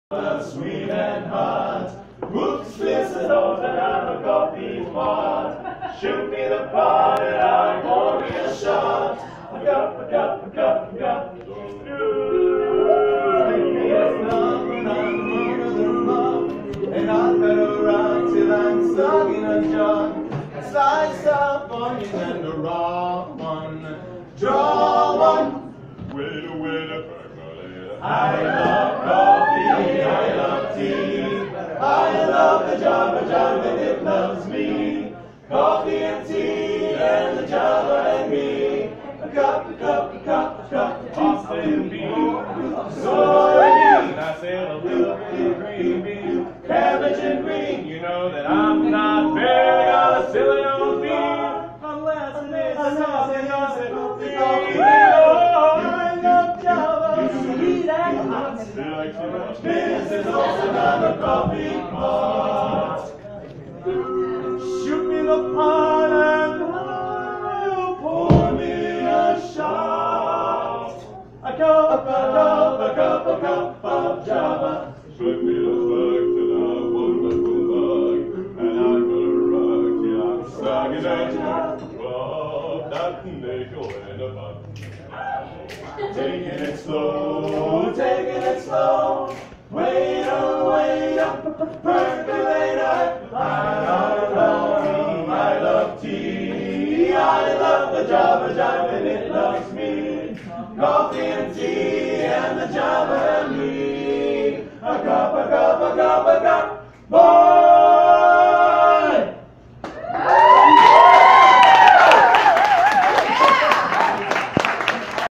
Sweet and hot, books listen over and a coffee pot. Shoot me the pot and I'll pour me a shot. A cup, a cup, a cup, a cup. And I'll let her run till I'm stuck in a jug. A slice of onion and a raw one. Draw one. Wait a percolator. I love coffee, I love tea. I love the Java and it loves me. Coffee and tea and the Java and me. A cup, a cup, a cup, a cup. Austin beef, soybean. I said a little bit of green bean, cabbage and green. You know that I'm not very got a silly old bean unless it's sauce and coffee. I love Java, sweet and hot. This is also not a coffee pot. Shoot me the pot and I'll pour me a shot. A cup, a cup, a cup, a cup of Java. Slip me the slug till I wonderful bug, and I'm gonna rock till I'm stuck in that jug. Oh, that nickel in a butt. Taking it slow, taking it slow. Wait up, percolator. I love tea. I love the Java and it loves me. Coffee and tea and the Java and me. A cup, a cup, a cup, a cup.